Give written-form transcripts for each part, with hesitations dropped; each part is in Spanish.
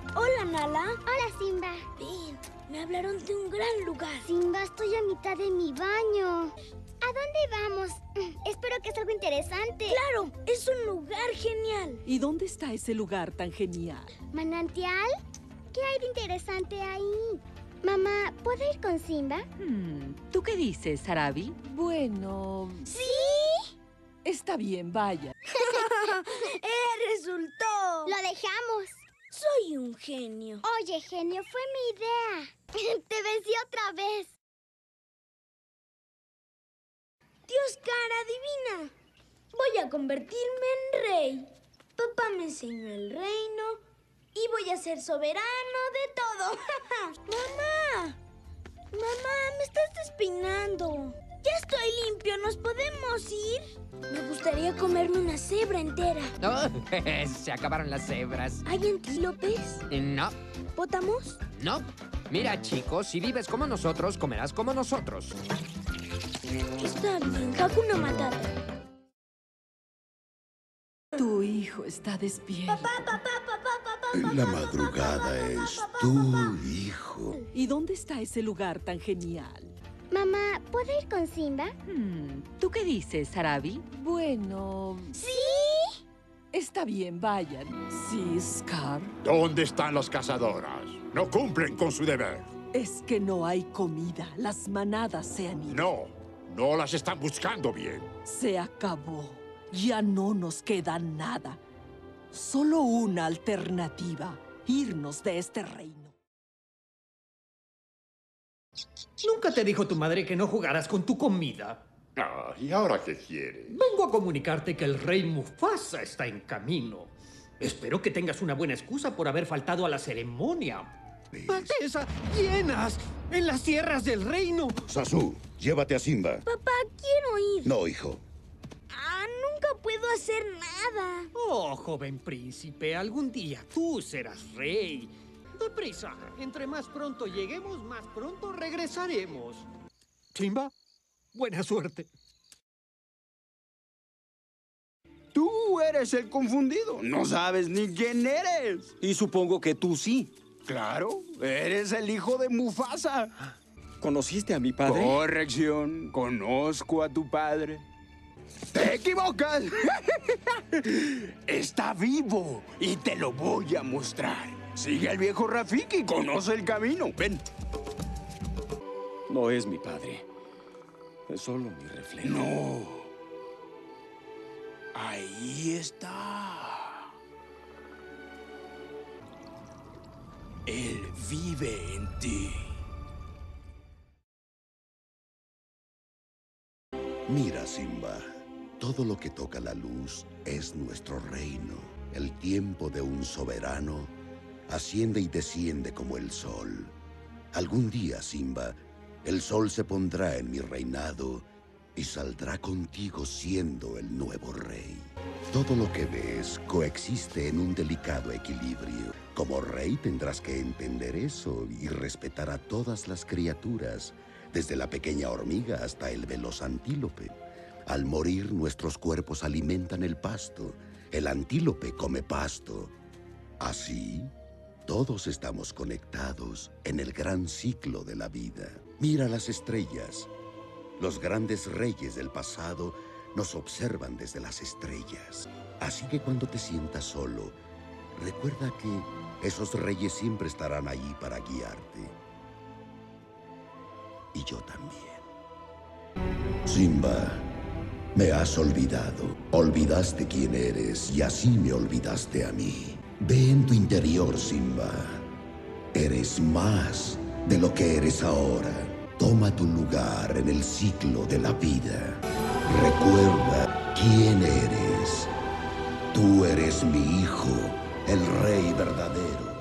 Hola, Nala. Hola, Simba. Ven, me hablaron de un gran lugar. Simba, estoy a mitad de mi baño. ¿A dónde vamos? Espero que es algo interesante. ¡Claro! Es un lugar genial. ¿Y dónde está ese lugar tan genial? ¿Manantial? ¿Qué hay de interesante ahí? Mamá, ¿puedo ir con Simba? ¿Tú qué dices, Sarabi? Bueno... ¿Sí? Está bien, vaya. Resultó. Lo dejamos. Soy un genio. Oye, genio, fue mi idea. Te vencí otra vez. Dios, cara divina. Voy a convertirme en rey. Papá me enseñó el reino y voy a ser soberano de todo. ¡Mamá! ¡Mamá, me estás despeinando! ¡Ya estoy limpio! ¿Nos podemos ir? Me gustaría comerme una cebra entera. Oh, se acabaron las cebras. ¿Hay antílopes? No, ¿Pótamos? no. Mira, chicos, si vives como nosotros, comerás como nosotros. Está bien, Hakuna Matata. Tu hijo está despierto. Papá. En la madrugada es tu hijo. ¿Y dónde está ese lugar tan genial? Mamá, ¿puedo ir con Simba? ¿Tú qué dices, Sarabi? Bueno... ¿Sí? Está bien, vayan. Sí, Scar. ¿Dónde están las cazadoras? No cumplen con su deber. Es que no hay comida. Las manadas se han ido. No las están buscando bien. Se acabó. Ya no nos queda nada. Solo una alternativa. Irnos de este reino. ¿Nunca te dijo tu madre que no jugarás con tu comida? Ah, ¿y ahora qué quiere? Vengo a comunicarte que el rey Mufasa está en camino. Espero que tengas una buena excusa por haber faltado a la ceremonia. ¡Alteza! ¡Llenas! ¡En las tierras del reino! Sasu, llévate a Simba. Papá, quiero ir. No, hijo. Nunca puedo hacer nada. Oh, joven príncipe, algún día tú serás rey. Deprisa, entre más pronto lleguemos, más pronto regresaremos. Simba, buena suerte. Tú eres el confundido. No sabes ni quién eres. Y supongo que tú sí. Claro, eres el hijo de Mufasa. ¿Conociste a mi padre? Corrección, conozco a tu padre. ¡Te equivocas! Está vivo y te lo voy a mostrar. Sigue al viejo Rafiki y conoce el camino. Ven. No es mi padre. Es solo mi reflejo. No. Ahí está. Él vive en ti. Mira, Simba. Todo lo que toca la luz es nuestro reino. El tiempo de un soberano asciende y desciende como el sol. Algún día, Simba, el sol se pondrá en mi reinado y saldrá contigo siendo el nuevo rey. Todo lo que ves coexiste en un delicado equilibrio. Como rey tendrás que entender eso y respetar a todas las criaturas, desde la pequeña hormiga hasta el veloz antílope. Al morir, nuestros cuerpos alimentan el pasto. El antílope come pasto. Así, todos estamos conectados en el gran ciclo de la vida. Mira las estrellas. Los grandes reyes del pasado nos observan desde las estrellas. Así que cuando te sientas solo, recuerda que esos reyes siempre estarán allí para guiarte. Y yo también. Simba, me has olvidado. Olvidaste quién eres y así me olvidaste a mí. Ve en tu interior, Simba. Eres más de lo que eres ahora. Toma tu lugar en el ciclo de la vida. Recuerda quién eres. Tú eres mi hijo, el rey verdadero.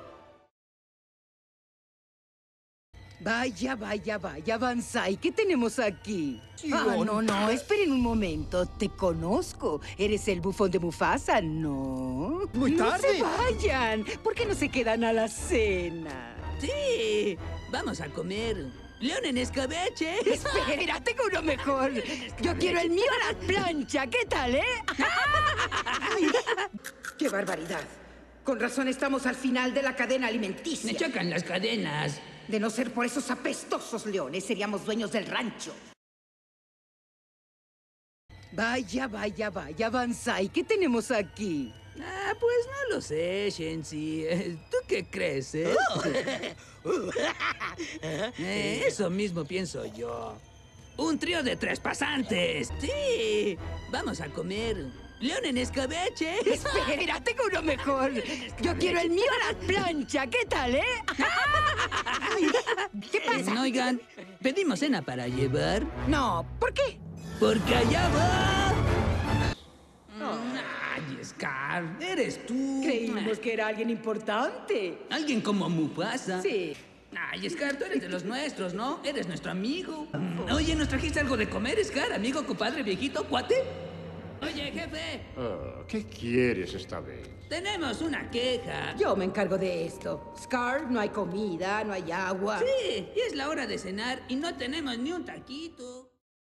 Vaya, Banzai, ¿qué tenemos aquí? No, esperen un momento. Te conozco. ¿Eres el bufón de Mufasa? No. Muy tarde. No se vayan. ¿Por qué no se quedan a la cena? Sí, vamos a comer león en escabeche. Espera, tengo uno mejor. Yo quiero el mío a la plancha. ¿Qué tal, ¡Qué barbaridad! Con razón estamos al final de la cadena alimenticia. Me chocan las cadenas. De no ser por esos apestosos leones, seríamos dueños del rancho. Vaya, vaya, vaya, Banzai, ¿qué tenemos aquí? Ah, pues no lo sé, Shensi. ¿Tú qué crees, eh? Eso mismo pienso yo. Un trío de 3 pasantes. Sí. Vamos a comer león en escabeche. Espera, tengo uno mejor. Yo quiero el mío a la plancha. ¿Qué tal, ¿Qué pasa? Oigan, ¿pedimos cena para llevar? No, ¿por qué? Porque allá va. Ay, Scar, eres tú. Creímos que era alguien importante. Alguien como Mufasa. Sí. Ay, Scar, tú eres de los nuestros, ¿no? Eres nuestro amigo. Oye, ¿nos trajiste algo de comer, Scar? Amigo, compadre, viejito, cuate. Oye, jefe. ¿Qué quieres esta vez? Tenemos una queja. Yo me encargo de esto. Scar, no hay comida, no hay agua. Sí, y es la hora de cenar y no tenemos ni un taquito.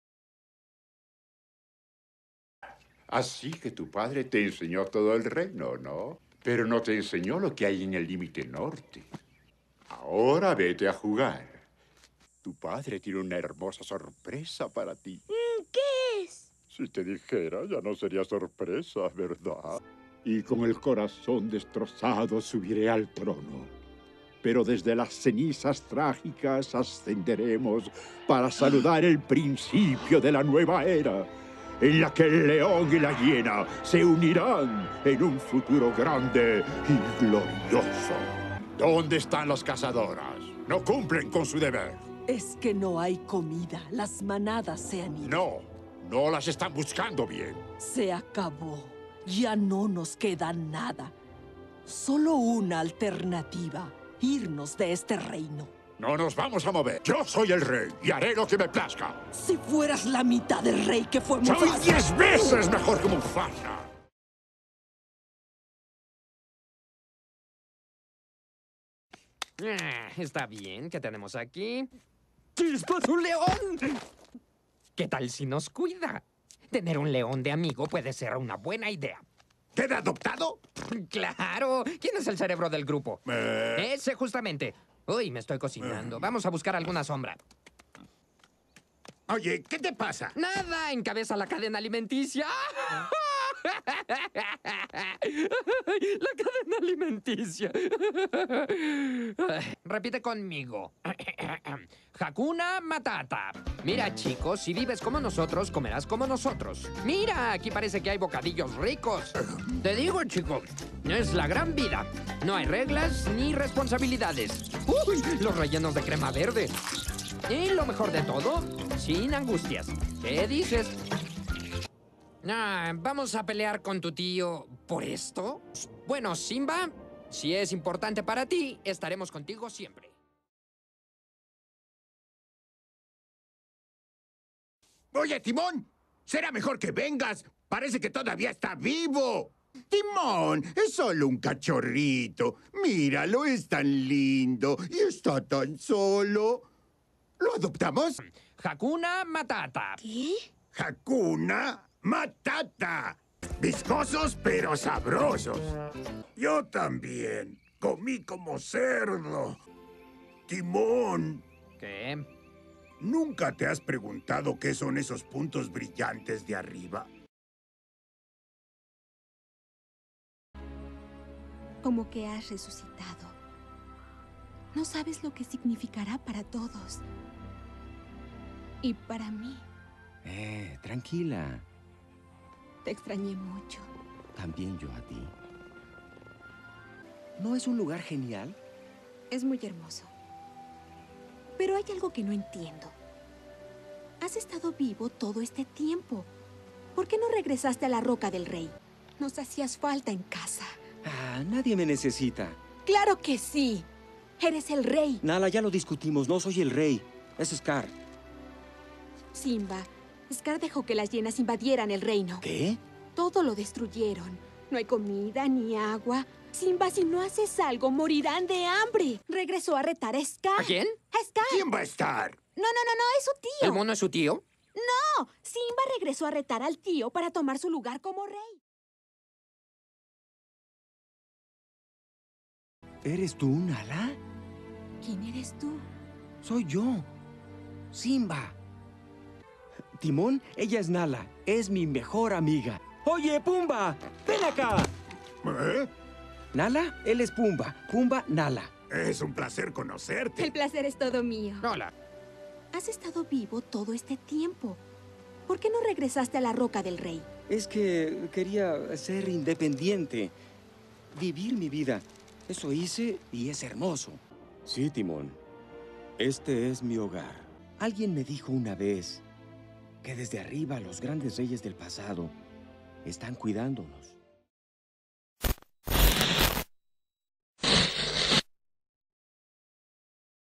Así que tu padre te enseñó todo el reino, ¿no? Pero no te enseñó lo que hay en el límite norte. Ahora vete a jugar. Tu padre tiene una hermosa sorpresa para ti. ¿Qué es? Si te dijera, ya no sería sorpresa, ¿verdad? Y con el corazón destrozado subiré al trono. Pero desde las cenizas trágicas ascenderemos para saludar el principio de la nueva era, en la que el león y la hiena se unirán en un futuro grande y glorioso. ¿Dónde están las cazadoras? No cumplen con su deber. Es que no hay comida. Las manadas se han ido. No las están buscando bien. Se acabó. Ya no nos queda nada. Solo una alternativa. Irnos de este reino. No nos vamos a mover. Yo soy el rey y haré lo que me plazca. Si fueras la mitad del rey que fue Mufasa. ¡Soy 10 veces mejor que Mufasa! Está bien, ¿qué tenemos aquí? ¡Chispas, un león! ¿Qué tal si nos cuida? Tener un león de amigo puede ser una buena idea. ¿Queda adoptado? ¡Claro! ¿Quién es el cerebro del grupo? Ese, justamente. Uy, me estoy cocinando. Vamos a buscar alguna sombra. Oye, ¿qué te pasa? Nada, encabeza la cadena alimenticia. La cadena alimenticia. Repite conmigo. Hakuna Matata. Mira, chicos, si vives como nosotros, comerás como nosotros. Mira, aquí parece que hay bocadillos ricos. Te digo, chico, es la gran vida. No hay reglas ni responsabilidades. ¡Uy! Los rellenos de crema verde. Y lo mejor de todo, sin angustias. ¿Qué dices? ¿Vamos a pelear con tu tío por esto? Bueno, Simba, si es importante para ti, estaremos contigo siempre. Oye, Timón, será mejor que vengas. Parece que todavía está vivo. Timón, es solo un cachorrito. Míralo, es tan lindo y está tan solo. ¿Lo adoptamos? Hakuna Matata. ¿Qué? Hakuna Matata. Viscosos pero sabrosos. Yo también. Comí como cerdo. Timón. ¿Qué? ¿Nunca te has preguntado qué son esos puntos brillantes de arriba? Como que has resucitado. No sabes lo que significará para todos. Y para mí. Tranquila. Te extrañé mucho. También yo a ti. ¿No es un lugar genial? Es muy hermoso. Pero hay algo que no entiendo. Has estado vivo todo este tiempo. ¿Por qué no regresaste a la Roca del Rey? Nos hacías falta en casa. Nadie me necesita. ¡Claro que sí! Eres el rey. Nala, ya lo discutimos. No soy el rey. Es Scar. Simba, Scar dejó que las hienas invadieran el reino. ¿Qué? Todo lo destruyeron. No hay comida ni agua. Simba, si no haces algo, morirán de hambre. Regresó a retar a Scar. ¿A quién? A Scar. ¿Quién va a estar? No, es su tío. ¿El mono es su tío? No, Simba regresó a retar al tío para tomar su lugar como rey. ¿Eres tú, Nala? ¿Quién eres tú? Soy yo, Simba. Timón, ella es Nala. Es mi mejor amiga. Oye, Pumba, ven acá. ¿Eh? Nala, él es Pumba. Pumba, Nala. Es un placer conocerte. El placer es todo mío. Hola. Has estado vivo todo este tiempo. ¿Por qué no regresaste a la Roca del Rey? Es que quería ser independiente. Vivir mi vida. Eso hice y es hermoso. Sí, Timón. Este es mi hogar. Alguien me dijo una vez que desde arriba los grandes reyes del pasado están cuidándonos.